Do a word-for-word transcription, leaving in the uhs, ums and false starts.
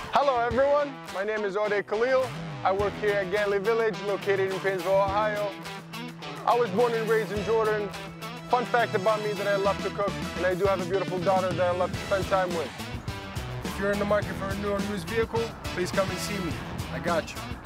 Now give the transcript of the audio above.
Hello everyone, my name is Uday Khalil. I work here at Ganley Village, located in Painesville, Ohio. I was born and raised in Jordan. Fun fact about me that I love to cook, and I do have a beautiful daughter that I love to spend time with. If you're in the market for a new or used vehicle, please come and see me. I got you.